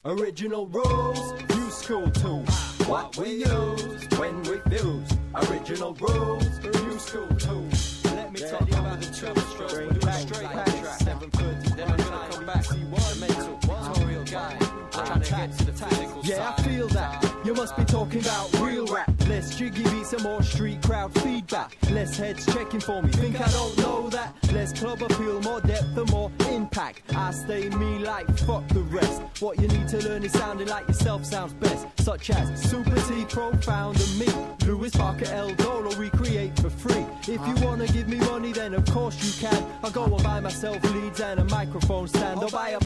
Original rules, new school tools. What we use when we fuse. Original rules, new school tools. Let me tell you about the trouble strokes. We'll do a straight backtrack, 7:30. Then I'm gonna come back. See one mental, tutorial guy. I'm trying to get to the tactical side. Yeah, I feel that. You must be talking about real rap. Less jiggy beats and more street crowd feedback. Less heads checking for me. Think I don't know that? Less club appeal, more depth and more impact. I stay me like fuck the rest. What you need to learn is sounding like yourself sounds best. Such as Super T, Profound and me. Lewis Parker, El Dolo, recreate for free. If you wanna give me money, then of course you can. I'll go and buy myself leads and a microphone stand. I'll buy a